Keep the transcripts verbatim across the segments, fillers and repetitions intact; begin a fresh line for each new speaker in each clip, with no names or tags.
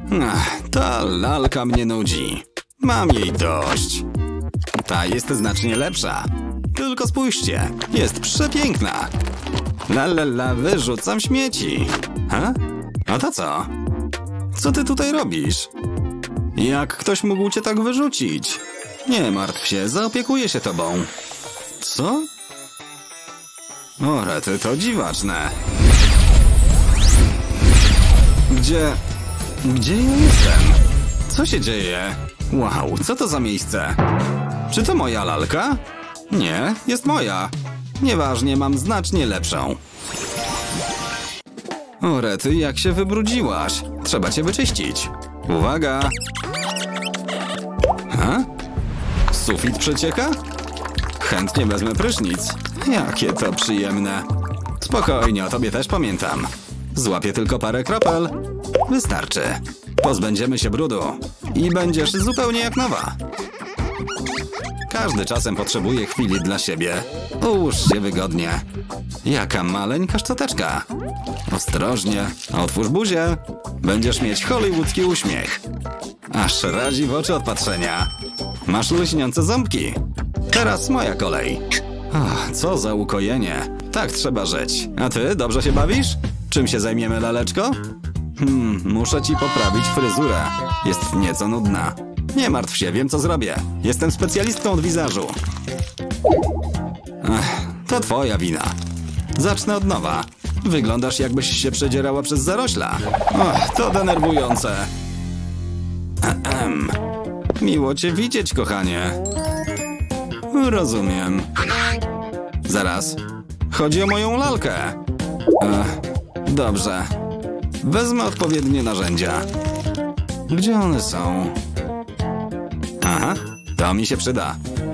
Ach, ta lalka mnie nudzi. Mam jej dość. Ta jest znacznie lepsza. Tylko spójrzcie, jest przepiękna. La la la, wyrzucam śmieci. Ha? A to co? Co ty tutaj robisz? Jak ktoś mógł cię tak wyrzucić? Nie martw się, zaopiekuję się tobą. Co? O rety, to dziwaczne. Gdzie... Gdzie ja jestem? Co się dzieje? Wow, co to za miejsce? Czy to moja lalka? Nie, jest moja. Nieważnie, mam znacznie lepszą. O rety, jak się wybrudziłaś. Trzeba cię wyczyścić. Uwaga! Ha? Sufit przecieka? Chętnie wezmę prysznic. Jakie to przyjemne. Spokojnie, o tobie też pamiętam. Złapię tylko parę kropel. Wystarczy. Pozbędziemy się brudu. I będziesz zupełnie jak nowa. Każdy czasem potrzebuje chwili dla siebie. Ułóż się wygodnie. Jaka maleńka szczoteczka. Ostrożnie. Otwórz buzię. Będziesz mieć hollywoodzki uśmiech. Aż razi w oczy od patrzenia. Masz lśniące ząbki. Teraz moja kolej. Oh, co za ukojenie. Tak trzeba żyć. A ty, dobrze się bawisz? Czym się zajmiemy, laleczko? Hmm, muszę ci poprawić fryzurę. Jest nieco nudna. Nie martw się, wiem co zrobię. Jestem specjalistką od wizażu. Ech, to twoja wina. Zacznę od nowa. Wyglądasz, jakbyś się przedzierała przez zarośla. Och, to denerwujące. Ehem. Miło cię widzieć, kochanie. Rozumiem. Zaraz. Chodzi o moją lalkę. Ech, dobrze. Wezmę odpowiednie narzędzia. Gdzie one są? Aha, to mi się przyda.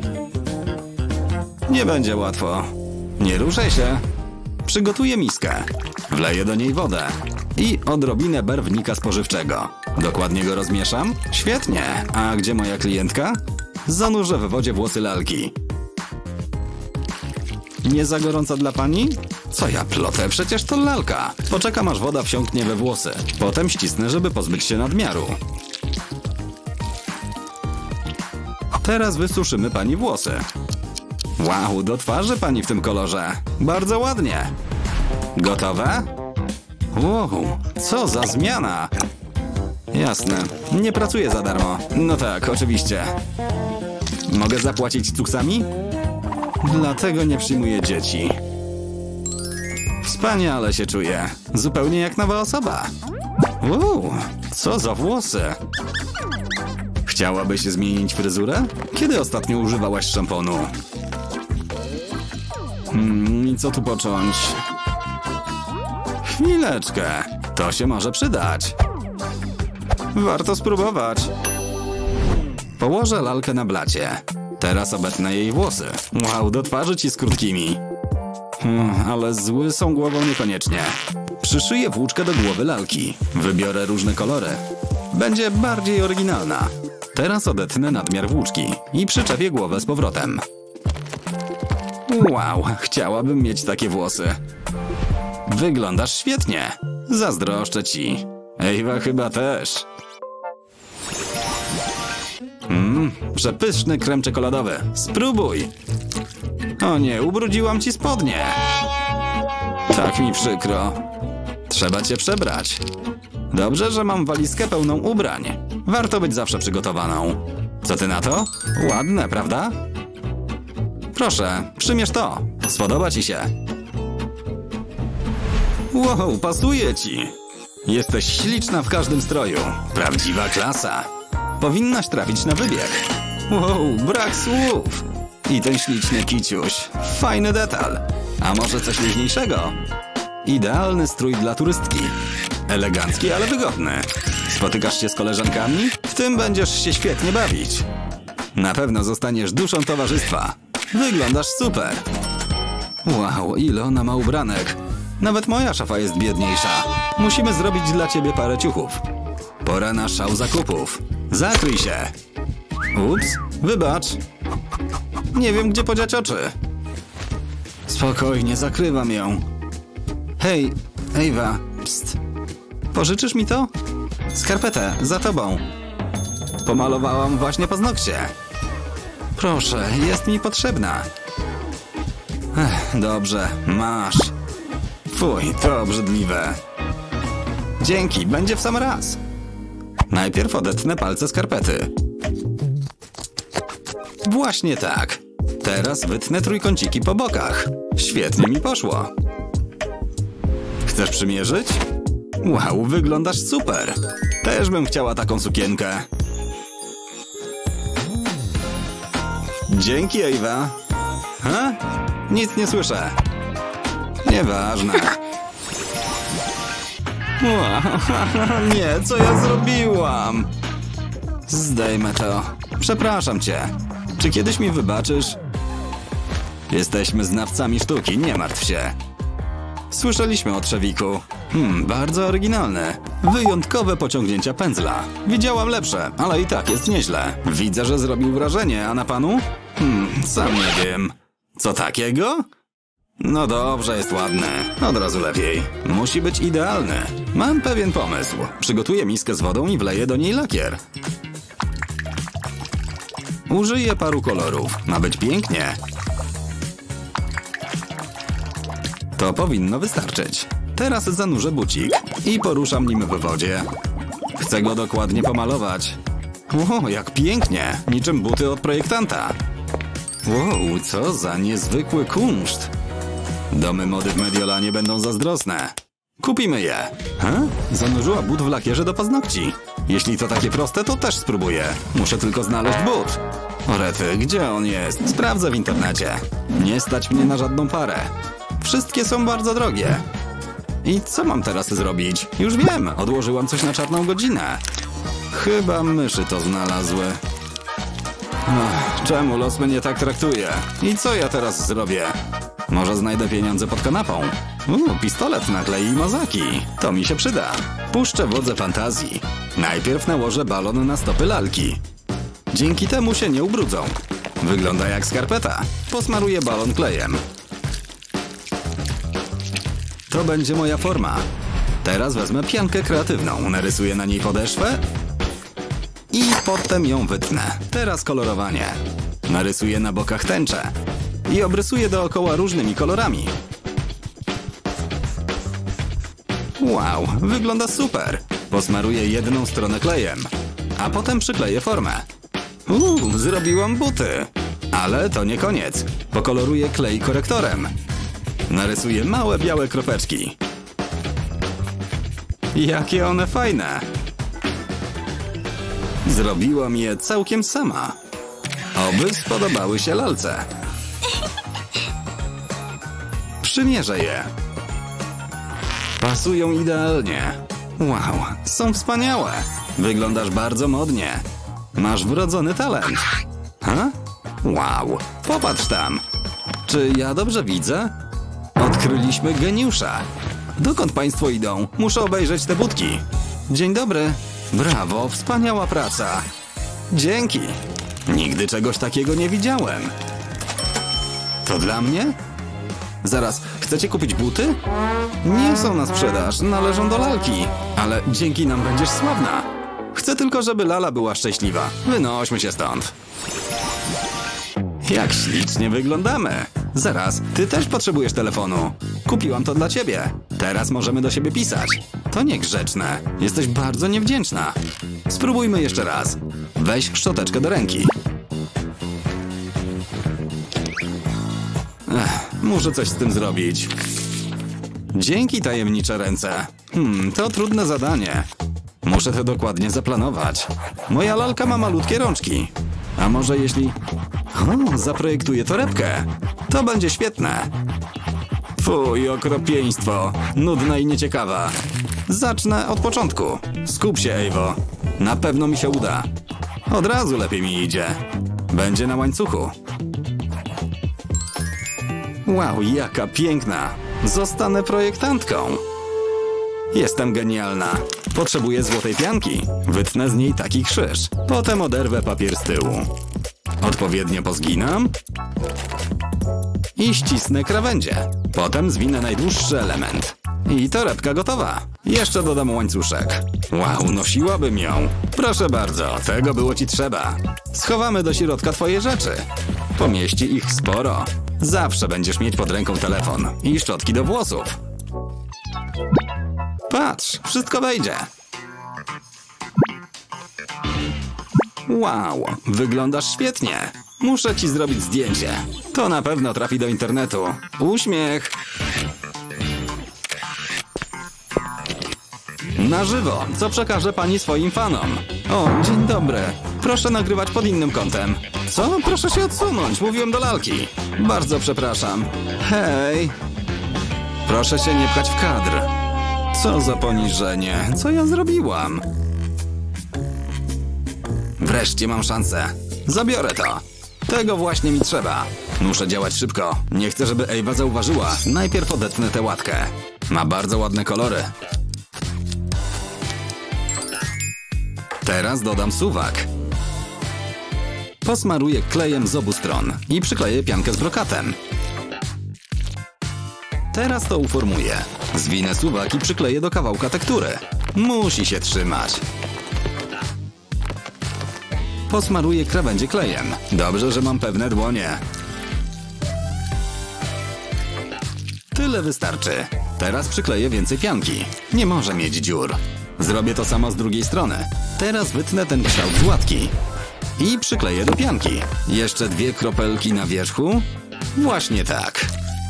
Nie będzie łatwo. Nie ruszaj się. Przygotuję miskę. Wleję do niej wodę. I odrobinę barwnika spożywczego. Dokładnie go rozmieszam? Świetnie. A gdzie moja klientka? Zanurzę w wodzie włosy lalki. Nie za gorąco dla pani? Co ja plotę? Przecież to lalka. Poczekam, aż woda wsiąknie we włosy. Potem ścisnę, żeby pozbyć się nadmiaru. Teraz wysuszymy pani włosy. Wow, do twarzy pani w tym kolorze. Bardzo ładnie. Gotowe? Wow, co za zmiana. Jasne, nie pracuję za darmo. No tak, oczywiście. Mogę zapłacić cuksami? Dlatego nie przyjmuję dzieci. Wspaniale się czuję. Zupełnie jak nowa osoba. Wow, co za włosy. Chciałabyś zmienić fryzurę? Kiedy ostatnio używałaś szamponu? Hmm, i co tu począć? Chwileczkę. To się może przydać. Warto spróbować. Położę lalkę na blacie. Teraz obetnę jej włosy. Wow, do twarzy ci z krótkimi. Hmm, ale z łysą głową niekoniecznie. Przyszyję włóczkę do głowy lalki. Wybiorę różne kolory. Będzie bardziej oryginalna. Teraz odetnę nadmiar włóczki i przyczepię głowę z powrotem. Wow, chciałabym mieć takie włosy. Wyglądasz świetnie. Zazdroszczę ci. Ewa chyba też. Mmm, przepyszny krem czekoladowy. Spróbuj. O nie, ubrudziłam ci spodnie. Tak mi przykro. Trzeba cię przebrać. Dobrze, że mam walizkę pełną ubrań. Warto być zawsze przygotowaną. Co ty na to? Ładne, prawda? Proszę, przymierz to. Spodoba ci się. Wow, pasuje ci. Jesteś śliczna w każdym stroju. Prawdziwa klasa. Powinnaś trafić na wybieg. Wow, brak słów. I ten śliczny kiciuś. Fajny detal. A może coś luźniejszego? Idealny strój dla turystki. Elegancki, ale wygodny. Spotykasz się z koleżankami? W tym będziesz się świetnie bawić. Na pewno zostaniesz duszą towarzystwa. Wyglądasz super. Wow, ile ona ma ubranek. Nawet moja szafa jest biedniejsza. Musimy zrobić dla ciebie parę ciuchów. Pora na szał zakupów. Zakryj się. Ups, wybacz. Nie wiem, gdzie podziać oczy. Spokojnie, zakrywam ją. Hej, Ewa, pst. Pożyczysz mi to? Skarpetę, za tobą. Pomalowałam właśnie paznokcie. Proszę, jest mi potrzebna. Ech, dobrze, masz. Fuj, to obrzydliwe. Dzięki, będzie w sam raz. Najpierw odetnę palce skarpety. Właśnie tak. Teraz wytnę trójkąciki po bokach. Świetnie mi poszło. Chcesz przymierzyć? Wow, wyglądasz super. Też bym chciała taką sukienkę. Dzięki, Ewa. Ha? Nic nie słyszę. Nieważne. Nie, co ja zrobiłam? Zdejmę to. Przepraszam cię. Czy kiedyś mi wybaczysz? Jesteśmy znawcami sztuki, nie martw się. Słyszeliśmy o trzewiku. Hmm, bardzo oryginalne. Wyjątkowe pociągnięcia pędzla. Widziałam lepsze, ale i tak jest nieźle. Widzę, że zrobił wrażenie, a na panu? Hmm, sam nie wiem. Co takiego? No dobrze, jest ładny. Od razu lepiej. Musi być idealny. Mam pewien pomysł. Przygotuję miskę z wodą i wleję do niej lakier. Użyję paru kolorów. Ma być pięknie. To powinno wystarczyć. Teraz zanurzę bucik i poruszam nim w wodzie. Chcę go dokładnie pomalować. Wow, jak pięknie! Niczym buty od projektanta. Wow, co za niezwykły kunszt. Domy mody w Mediolanie będą zazdrosne. Kupimy je. Ha? Zanurzyła but w lakierze do paznokci. Jeśli to takie proste, to też spróbuję. Muszę tylko znaleźć but. O rety, gdzie on jest? Sprawdzę w internecie. Nie stać mnie na żadną parę. Wszystkie są bardzo drogie. I co mam teraz zrobić? Już wiem, odłożyłam coś na czarną godzinę. Chyba myszy to znalazły. Ach, czemu los mnie tak traktuje? I co ja teraz zrobię? Może znajdę pieniądze pod kanapą? Uuu, pistolet na klei i mazaki. To mi się przyda. Puszczę wodze fantazji. Najpierw nałożę balon na stopy lalki. Dzięki temu się nie ubrudzą. Wygląda jak skarpeta. Posmaruję balon klejem. To będzie moja forma. Teraz wezmę piankę kreatywną, narysuję na niej podeszwę i potem ją wytnę. Teraz kolorowanie. Narysuję na bokach tęczę i obrysuję dookoła różnymi kolorami. Wow, wygląda super. Posmaruję jedną stronę klejem, a potem przykleję formę. Uuu, zrobiłam buty. Ale to nie koniec. Pokoloruję klej korektorem. Narysuję małe białe kropeczki. Jakie one fajne! Zrobiłam je całkiem sama. Oby spodobały się lalce. Przymierzę je. Pasują idealnie. Wow, są wspaniałe. Wyglądasz bardzo modnie. Masz wrodzony talent. Ha? Wow, popatrz tam. Czy ja dobrze widzę? Odkryliśmy geniusza. Dokąd państwo idą? Muszę obejrzeć te budki. Dzień dobry. Brawo, wspaniała praca. Dzięki. Nigdy czegoś takiego nie widziałem. To dla mnie? Zaraz, chcecie kupić buty? Nie są na sprzedaż, należą do lalki. Ale dzięki nam będziesz sławna. Chcę tylko, żeby Lala była szczęśliwa. Wynośmy się stąd. Jak ślicznie wyglądamy. Zaraz, ty też potrzebujesz telefonu. Kupiłam to dla ciebie. Teraz możemy do siebie pisać. To niegrzeczne. Jesteś bardzo niewdzięczna. Spróbujmy jeszcze raz. Weź szczoteczkę do ręki. Ech, muszę coś z tym zrobić. Dzięki, tajemnicze ręce. Hmm, to trudne zadanie. Muszę to dokładnie zaplanować. Moja lalka ma malutkie rączki. A może jeśli... O, zaprojektuję torebkę. To będzie świetne. Fuj, okropieństwo. Nudna i nieciekawa. Zacznę od początku. Skup się, Ewo. Na pewno mi się uda. Od razu lepiej mi idzie. Będzie na łańcuchu. Wow, jaka piękna. Zostanę projektantką. Jestem genialna. Potrzebuję złotej pianki. Wytnę z niej taki krzyż. Potem oderwę papier z tyłu. Odpowiednio pozginam. I ścisnę krawędzie. Potem zwinę najdłuższy element. I torebka gotowa. Jeszcze dodam łańcuszek. Wow, nosiłabym ją. Proszę bardzo, tego było ci trzeba. Schowamy do środka twoje rzeczy. Pomieści ich sporo. Zawsze będziesz mieć pod ręką telefon i szczotki do włosów. Patrz, wszystko wejdzie. Wow, wyglądasz świetnie. Muszę ci zrobić zdjęcie. To na pewno trafi do internetu. Uśmiech. Na żywo, co przekaże pani swoim fanom? O, dzień dobry. Proszę nagrywać pod innym kątem. Co? Proszę się odsunąć, mówiłem do lalki. Bardzo przepraszam. Hej. Proszę się nie pchać w kadr. Co za poniżenie. Co ja zrobiłam? Wreszcie mam szansę. Zabiorę to. Tego właśnie mi trzeba. Muszę działać szybko. Nie chcę, żeby Ewa zauważyła. Najpierw odetnę tę łatkę. Ma bardzo ładne kolory. Teraz dodam suwak. Posmaruję klejem z obu stron i przykleję piankę z brokatem. Teraz to uformuję. Zwinę suwak i przykleję do kawałka tektury. Musi się trzymać. Posmaruję krawędzie klejem. Dobrze, że mam pewne dłonie. Tyle wystarczy. Teraz przykleję więcej pianki. Nie może mieć dziur. Zrobię to samo z drugiej strony. Teraz wytnę ten kształt z łatki. I przykleję do pianki. Jeszcze dwie kropelki na wierzchu. Właśnie tak.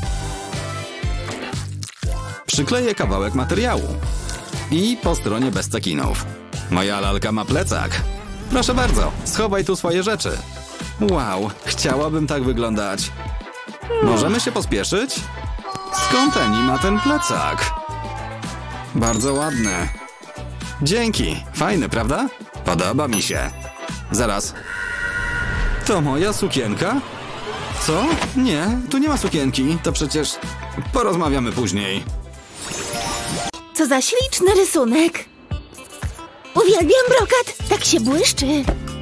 Przykleję kawałek materiału. I po stronie bez cekinów. Moja lalka ma plecak. Proszę bardzo, schowaj tu swoje rzeczy. Wow, chciałabym tak wyglądać. Możemy się pospieszyć? Skąd Eni ma ten plecak? Bardzo ładny. Dzięki, fajny, prawda? Podoba mi się. Zaraz. To moja sukienka? Co? Nie, tu nie ma sukienki. To przecież... Porozmawiamy później.
Co za śliczny rysunek. Uwielbiam brokat, tak się błyszczy.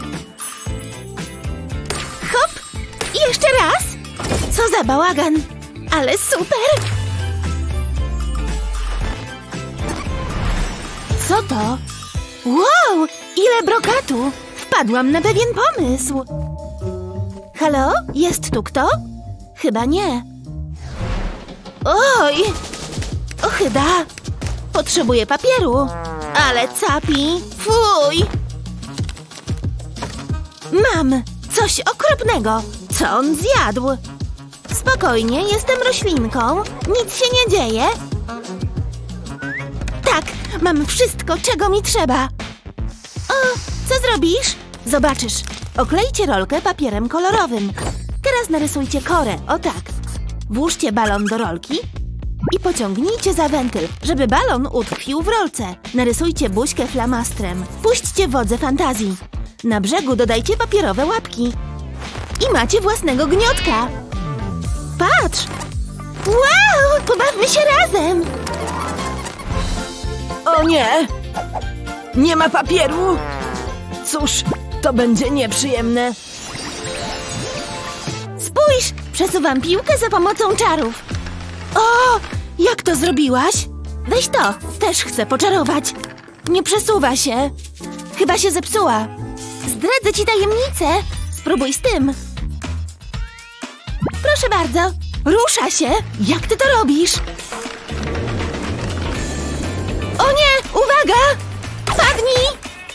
Hop! I jeszcze raz. Co za bałagan. Ale super. Co to? Wow! Ile brokatu! Wpadłam na pewien pomysł. Halo? Jest tu kto? Chyba nie. Oj! Ochyda! Potrzebuję papieru. Ale capi! Fuj! Mam! Coś okropnego! Co on zjadł? Spokojnie, jestem roślinką. Nic się nie dzieje. Tak, mam wszystko, czego mi trzeba. O, co zrobisz? Zobaczysz. Oklejcie rolkę papierem kolorowym. Teraz narysujcie korę, o tak. Włóżcie balon do rolki i pociągnijcie za wentyl, żeby balon utkwił w rolce. Narysujcie buźkę flamastrem. Puśćcie wodze fantazji. Na brzegu dodajcie papierowe łapki. I macie własnego gniotka. Patrz! Wow! Pobawmy się razem!
O nie! Nie ma papieru! Cóż, to będzie nieprzyjemne.
Spójrz! Przesuwam piłkę za pomocą czarów. O! Jak to zrobiłaś? Weź to! Też chcę poczarować. Nie przesuwa się. Chyba się zepsuła. Zdradzę ci tajemnicę. Spróbuj z tym. Proszę bardzo. Rusza się. Jak ty to robisz? O nie! Uwaga! Padnij!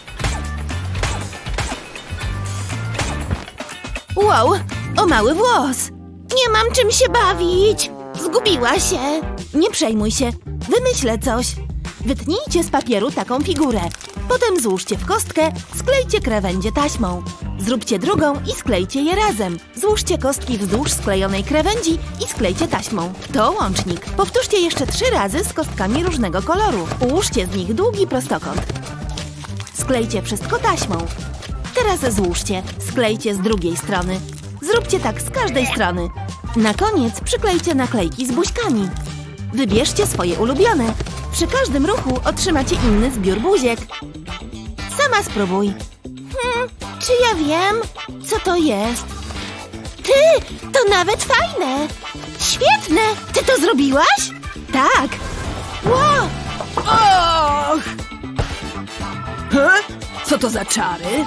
Wow! O mały włos! Nie mam czym się bawić! Zgubiła się! Nie przejmuj się. Wymyślę coś. Wytnijcie z papieru taką figurę. Potem złóżcie w kostkę, sklejcie krawędzie taśmą. Zróbcie drugą i sklejcie je razem. Złóżcie kostki wzdłuż sklejonej krawędzi i sklejcie taśmą. To łącznik. Powtórzcie jeszcze trzy razy z kostkami różnego koloru. Ułóżcie z nich długi prostokąt. Sklejcie wszystko taśmą. Teraz złóżcie. Sklejcie z drugiej strony. Zróbcie tak z każdej strony. Na koniec przyklejcie naklejki z buźkami. Wybierzcie swoje ulubione. Przy każdym ruchu otrzymacie inny zbiór buziek. Sama spróbuj. Hmm, czy ja wiem, co to jest? Ty, to nawet fajne! Świetne! Ty to zrobiłaś? Tak! Wow!
O! Och! He? Co to za czary?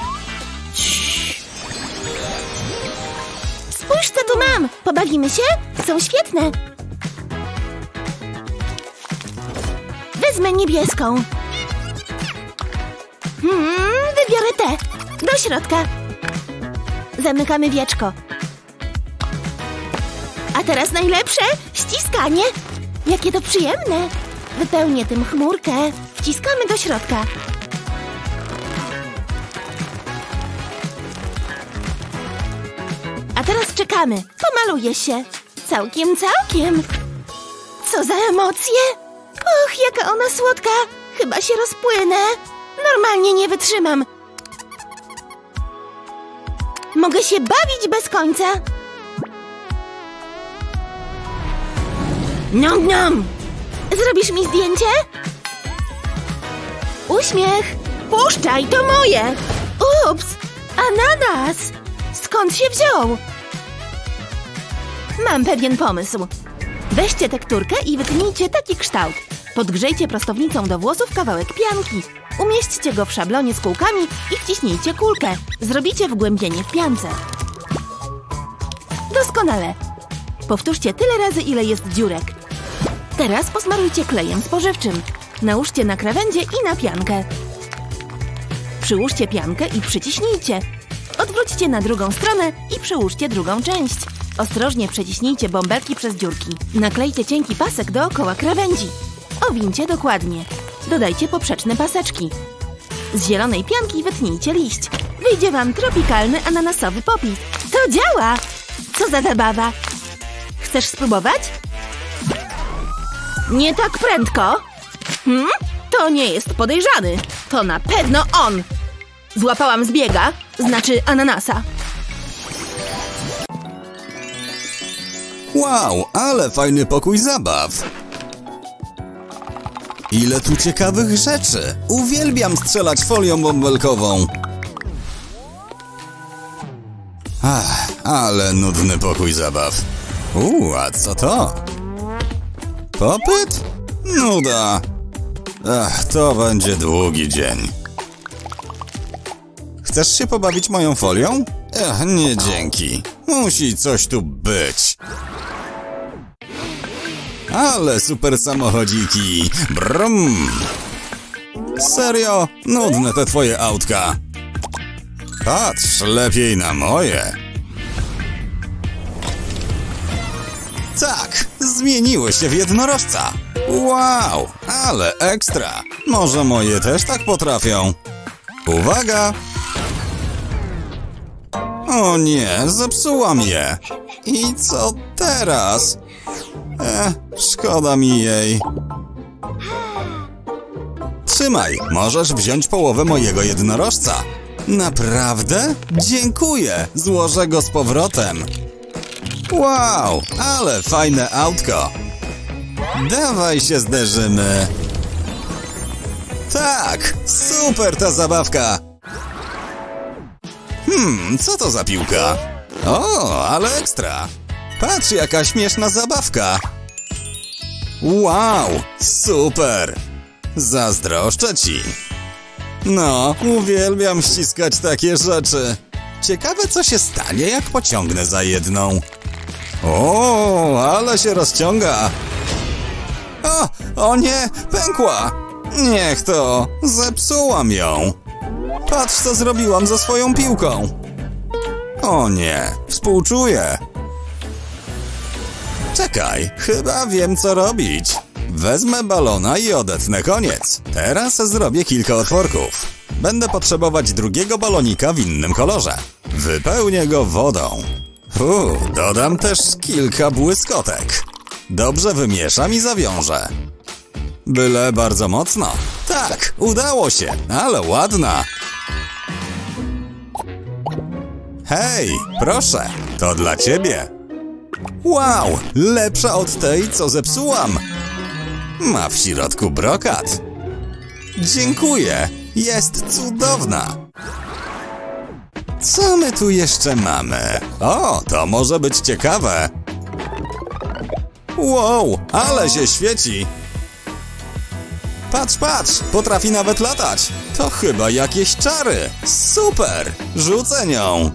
Spójrz, co tu mam! Pobawimy się? Są świetne! Wezmę niebieską. Hmm, wybiorę tę. Do środka. Zamykamy wieczko. A teraz najlepsze? Ściskanie. Jakie to przyjemne. Wypełnię tym chmurkę. Wciskamy do środka. A teraz czekamy. Pomaluje się. Całkiem, całkiem. Co za emocje. Och, jaka ona słodka. Chyba się rozpłynę. Normalnie nie wytrzymam. Mogę się bawić bez końca. Nom, nom. Zrobisz mi zdjęcie? Uśmiech. Puszczaj, to moje. Ups, ananas. Skąd się wziął? Mam pewien pomysł. Weźcie tekturkę i wytnijcie taki kształt. Podgrzejcie prostownicą do włosów kawałek pianki. Umieśćcie go w szablonie z kółkami i wciśnijcie kulkę. Zrobicie wgłębienie w piance. Doskonale. Powtórzcie tyle razy, ile jest dziurek. Teraz posmarujcie klejem spożywczym. Nałóżcie na krawędzie i na piankę. Przyłóżcie piankę i przyciśnijcie. Odwróćcie na drugą stronę i przyłóżcie drugą część. Ostrożnie przeciśnijcie bąbelki przez dziurki. Naklejcie cienki pasek dookoła krawędzi. Owincie dokładnie. Dodajcie poprzeczne paseczki. Z zielonej pianki wytnijcie liść. Wyjdzie wam tropikalny ananasowy popis. To działa! Co za zabawa! Chcesz spróbować? Nie tak prędko. Hmm? To nie jest podejrzany. To na pewno on. Złapałam zbiega, znaczy ananasa.
Wow, ale fajny pokój zabaw. Ile tu ciekawych rzeczy. Uwielbiam strzelać folią bąbelkową. Ach, ale nudny pokój zabaw. Uuu, a co to? Popyt? Nuda. Ach, to będzie długi dzień. Chcesz się pobawić moją folią? Ach, nie dzięki. Musi coś tu być. Ale super samochodziki. Brum. Serio? Nudne te twoje autka. Patrz lepiej na moje. Tak, zmieniły się w jednorożca. Wow, ale ekstra. Może moje też tak potrafią. Uwaga! O nie, zepsułam je. I co teraz? Eh, szkoda mi jej. Trzymaj, możesz wziąć połowę mojego jednorożca. Naprawdę? Dziękuję, złożę go z powrotem. Wow, ale fajne autko. Dawaj się zderzymy. Tak, super ta zabawka. Hmm, co to za piłka? O, ale ekstra. Patrz, jaka śmieszna zabawka. Wow, super. Zazdroszczę ci. No, uwielbiam ściskać takie rzeczy. Ciekawe, co się stanie, jak pociągnę za jedną. O, ale się rozciąga. O, o nie, pękła. Niech to, zepsułam ją. Patrz, co zrobiłam ze swoją piłką. O nie, współczuję. Czekaj, chyba wiem, co robić. Wezmę balona i odetnę koniec. Teraz zrobię kilka otworków. Będę potrzebować drugiego balonika w innym kolorze. Wypełnię go wodą. Uu, dodam też kilka błyskotek. Dobrze wymieszam i zawiążę. Byle bardzo mocno. Tak, udało się, ale ładna. Hej, proszę, to dla ciebie. Wow, lepsza od tej, co zepsułam. Ma w środku brokat. Dziękuję, jest cudowna. Co my tu jeszcze mamy? O, to może być ciekawe. Wow, ale się świeci. Patrz, patrz! Potrafi nawet latać! To chyba jakieś czary! Super! Rzucę nią!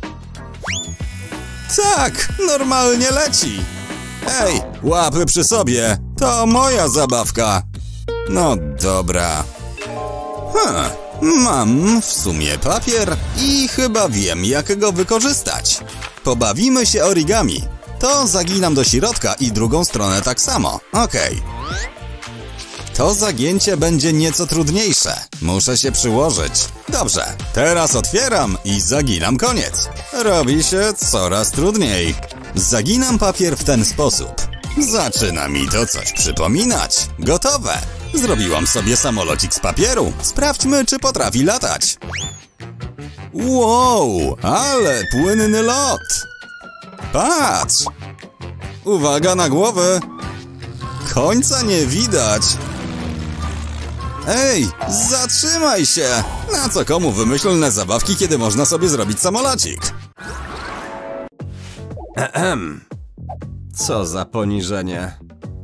Tak! Normalnie leci! Ej! Łapy przy sobie! To moja zabawka! No dobra. Hm, mam w sumie papier i chyba wiem, jak go wykorzystać. Pobawimy się origami. To zaginam do środka i drugą stronę tak samo. Okej. To zagięcie będzie nieco trudniejsze. Muszę się przyłożyć. Dobrze, teraz otwieram i zaginam koniec. Robi się coraz trudniej. Zaginam papier w ten sposób. Zaczyna mi to coś przypominać. Gotowe. Zrobiłam sobie samolocik z papieru. Sprawdźmy, czy potrafi latać. Wow, ale płynny lot. Patrz. Uwaga na głowę. Końca nie widać. Ej, zatrzymaj się! Na co komu wymyślne zabawki, kiedy można sobie zrobić samolocik? Ehem. Co za poniżenie.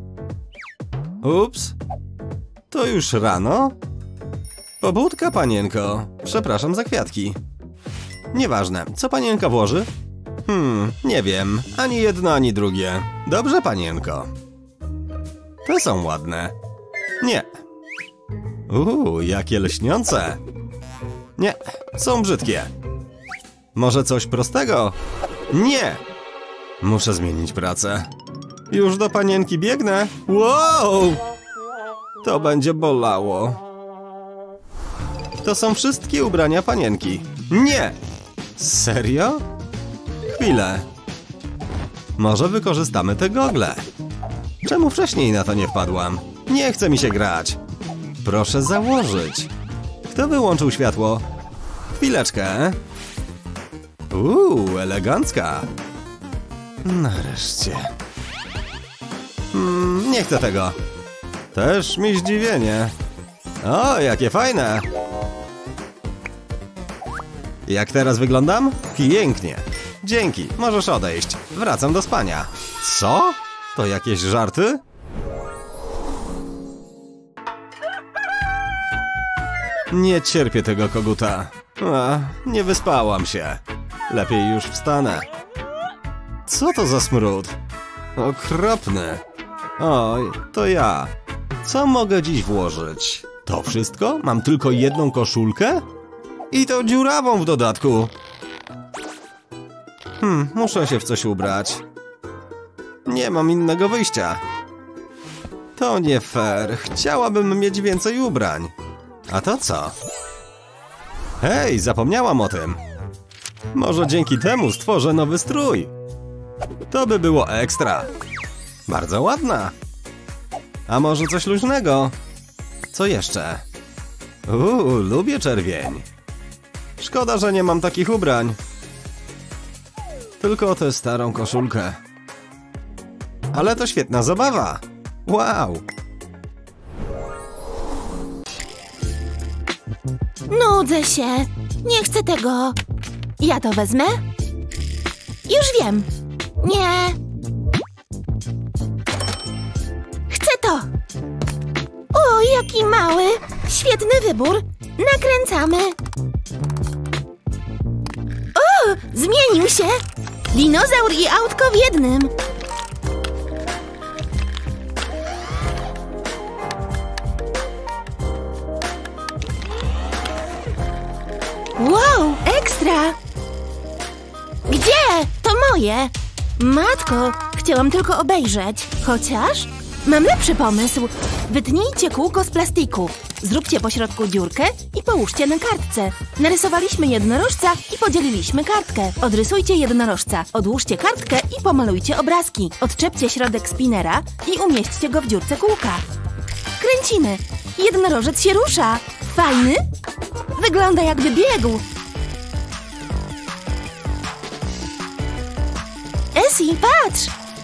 Ups. To już rano? Pobudka, panienko. Przepraszam za kwiatki. Nieważne. Co panienka włoży? Hmm, nie wiem. Ani jedno, ani drugie. Dobrze, panienko. Te są ładne. Nie. Uuu, jakie lśniące. Nie, są brzydkie. Może coś prostego? Nie. Muszę zmienić pracę. Już do panienki biegnę. Wow! To będzie bolało. To są wszystkie ubrania panienki. Nie! Serio? Chwilę. Może wykorzystamy te gogle. Czemu wcześniej na to nie wpadłam? Nie chce mi się grać. Proszę założyć. Kto wyłączył światło? Chwileczkę. Uuu, elegancka. Nareszcie. Hmm, nie chcę tego. Też mi zdziwienie. O, jakie fajne. Jak teraz wyglądam? Pięknie. Dzięki, możesz odejść. Wracam do spania. Co? To jakieś żarty? Nie cierpię tego koguta. A, nie wyspałam się. Lepiej już wstanę. Co to za smród? Okropny. Oj, to ja. Co mogę dziś włożyć? To wszystko? Mam tylko jedną koszulkę? I to dziurawą w dodatku. Hmm, muszę się w coś ubrać. Nie mam innego wyjścia. To nie fair. Chciałabym mieć więcej ubrań. A to co? Hej, zapomniałam o tym. Może dzięki temu stworzę nowy strój. To by było ekstra. Bardzo ładna. A może coś luźnego? Co jeszcze? Uuu, lubię czerwień. Szkoda, że nie mam takich ubrań. Tylko tę starą koszulkę. Ale to świetna zabawa. Wow.
Nudzę się. Nie chcę tego. Ja to wezmę? Już wiem. Nie. Chcę to. O, jaki mały. Świetny wybór. Nakręcamy. O, zmienił się. Dinozaur i autko w jednym. Wow, ekstra! Gdzie? To moje! Matko, chciałam tylko obejrzeć. Chociaż mam lepszy pomysł. Wytnijcie kółko z plastiku. Zróbcie po środku dziurkę i połóżcie na kartce. Narysowaliśmy jednorożca i podzieliliśmy kartkę. Odrysujcie jednorożca, odłóżcie kartkę i pomalujcie obrazki. Odczepcie środek spinera i umieśćcie go w dziurce kółka. Kręcimy. Jednorożec się rusza. Fajny? Wygląda, jakby biegł. Essie, patrz!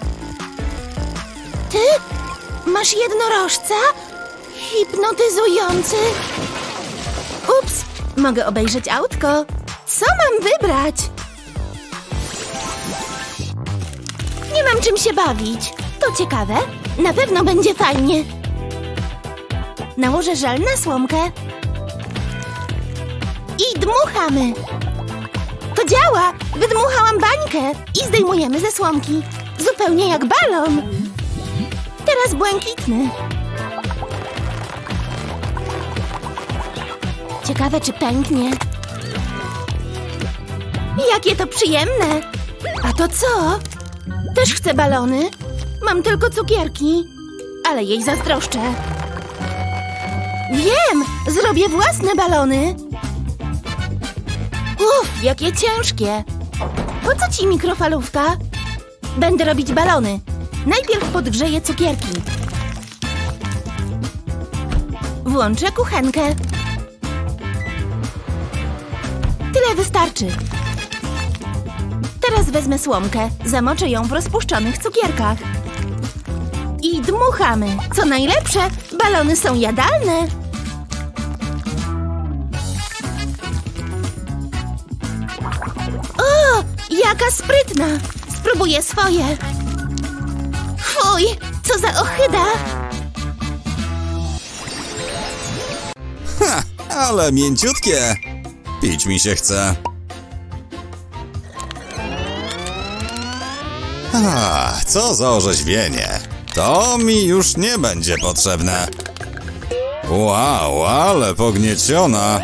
Ty masz jednorożca? Hipnotyzujący. Ups, mogę obejrzeć autko. Co mam wybrać? Nie mam czym się bawić. To ciekawe. Na pewno będzie fajnie. Nałożę żel na słomkę. I dmuchamy. To działa! Wydmuchałam bańkę i zdejmujemy ze słomki. Zupełnie jak balon. Teraz błękitny. Ciekawe, czy pęknie. Jakie to przyjemne! A to co? Też chcę balony. Mam tylko cukierki. Ale jej zazdroszczę. Wiem! Zrobię własne balony. Uff, jakie ciężkie. Po co ci mikrofalówka? Będę robić balony. Najpierw podgrzeję cukierki. Włączę kuchenkę. Tyle wystarczy. Teraz wezmę słomkę, zamoczę ją w rozpuszczonych cukierkach. I dmuchamy. Co najlepsze, balony są jadalne. O, jaka sprytna! Spróbuję swoje. Fuj, co za ohyda!
Ha, ale mięciutkie. Pić mi się chce. A, co za orzeźwienie. To mi już nie będzie potrzebne. Wow, ale pognieciona.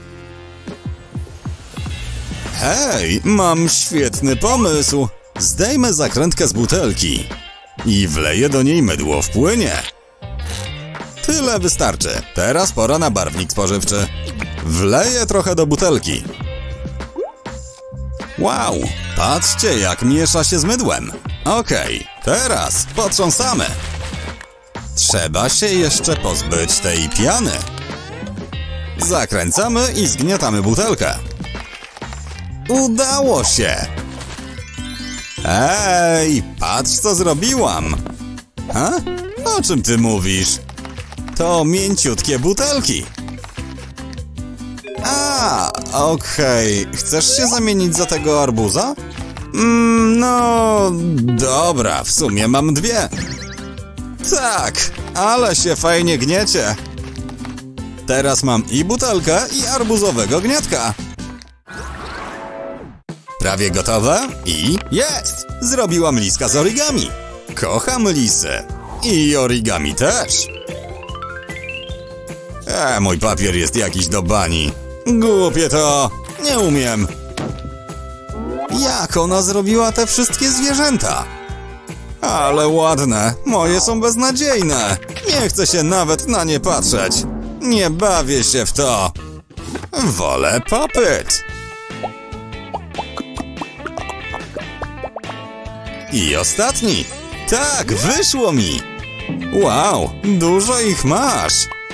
Hej, mam świetny pomysł. Zdejmę zakrętkę z butelki i wleję do niej mydło w płynie. Tyle wystarczy. Teraz pora na barwnik spożywczy. Wleję trochę do butelki. Wow, patrzcie, jak miesza się z mydłem. Okej, teraz potrząsamy. Trzeba się jeszcze pozbyć tej piany. Zakręcamy i zgniatamy butelkę. Udało się! Ej, patrz, co zrobiłam! Ha? O czym ty mówisz? To mięciutkie butelki. A, okej. Okay. Chcesz się zamienić za tego arbuza? Mm, no, dobra, w sumie mam dwie. Tak, ale się fajnie gniecie. Teraz mam i butelkę, i arbuzowego gniatka. Prawie gotowe? I jest! Zrobiłam liska z origami. Kocham lisy. I origami też. E, mój papier jest jakiś do bani. Głupie to. Nie umiem. Jak ona zrobiła te wszystkie zwierzęta? Ale ładne. Moje są beznadziejne. Nie chcę się nawet na nie patrzeć. Nie bawię się w to. Wolę popyt. I ostatni. Tak, wyszło mi. Wow, dużo ich masz.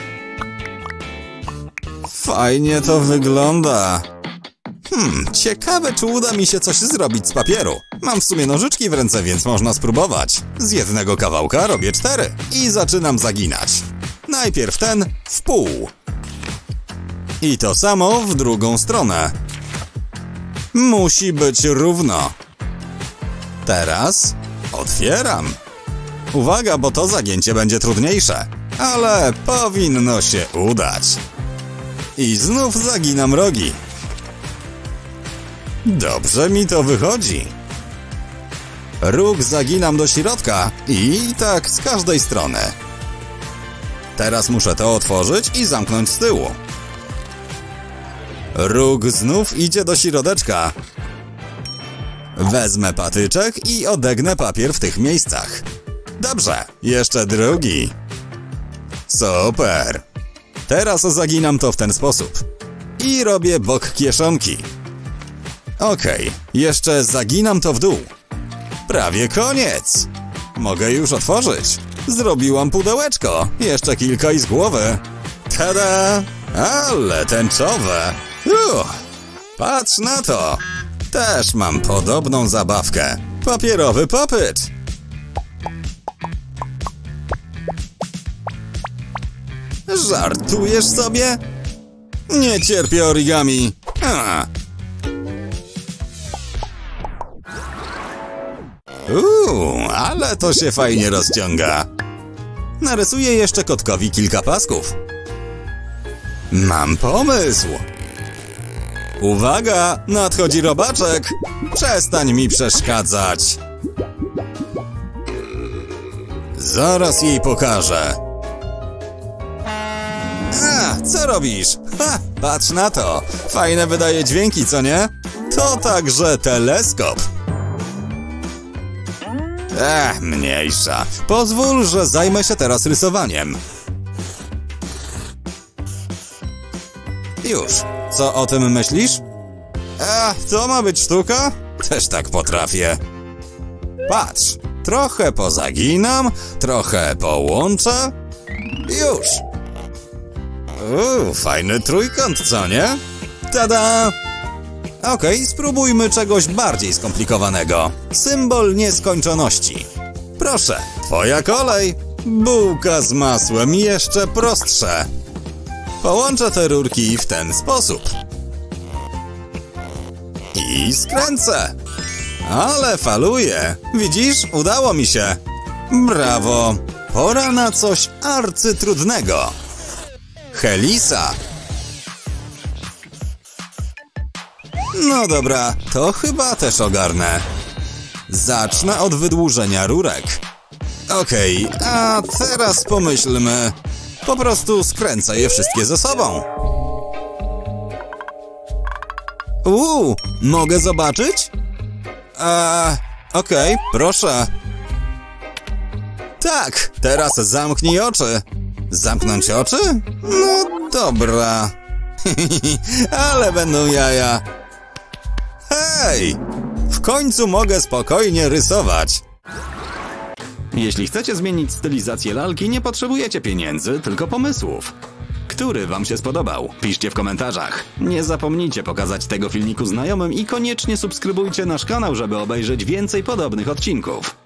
Fajnie to wygląda. Hmm, ciekawe, czy uda mi się coś zrobić z papieru. Mam w sumie nożyczki w ręce, więc można spróbować. Z jednego kawałka robię cztery i zaczynam zaginać. Najpierw ten w pół. I to samo w drugą stronę. Musi być równo. Teraz otwieram. Uwaga, bo to zagięcie będzie trudniejsze, ale powinno się udać. I znów zaginam rogi. Dobrze mi to wychodzi. Róg zaginam do środka i tak z każdej strony. Teraz muszę to otworzyć i zamknąć z tyłu. Róg znów idzie do środeczka. Wezmę patyczek i odegnę papier w tych miejscach. Dobrze, jeszcze drugi. Super. Teraz zaginam to w ten sposób. I robię bok kieszonki. Okej, jeszcze zaginam to w dół. Prawie koniec. Mogę już otworzyć. Zrobiłam pudełeczko. Jeszcze kilka i z głowy. Tada! Ale tęczowe. Uff, patrz na to. Też mam podobną zabawkę. Papierowy popyt. Żartujesz sobie? Nie cierpię origami. A. Uuu, ale to się fajnie rozciąga. Narysuję jeszcze kotkowi kilka pasków. Mam pomysł! Uwaga! Nadchodzi robaczek! Przestań mi przeszkadzać! Zaraz jej pokażę. A, co robisz? Ha, patrz na to! Fajne wydaje dźwięki, co nie? To także teleskop. Ech, mniejsza. Pozwól, że zajmę się teraz rysowaniem. Już. Co o tym myślisz? A, to ma być sztuka? Też tak potrafię. Patrz. Trochę pozaginam, trochę połączę. Już. Uuu, fajny trójkąt, co nie? Tada! Okej, okay, spróbujmy czegoś bardziej skomplikowanego. Symbol nieskończoności. Proszę, twoja kolej. Bułka z masłem jeszcze prostsze. Połączę te rurki w ten sposób. I skręcę. Ale faluje. Widzisz? Udało mi się. Brawo. Pora na coś arcytrudnego. Helisa. No dobra, to chyba też ogarnę. Zacznę od wydłużenia rurek. Okej, okay, a teraz pomyślmy. Po prostu skręcę je wszystkie ze sobą. Uuu, mogę zobaczyć? Eee, okej, okay, proszę. Tak, teraz zamknij oczy. Zamknąć oczy? No dobra. Ale będą jaja. Hej! W końcu mogę spokojnie rysować. Jeśli chcecie zmienić stylizację lalki, nie potrzebujecie pieniędzy, tylko pomysłów. Który wam się spodobał? Piszcie w komentarzach. Nie zapomnijcie pokazać tego filmiku znajomym i koniecznie subskrybujcie nasz kanał, żeby obejrzeć więcej podobnych odcinków.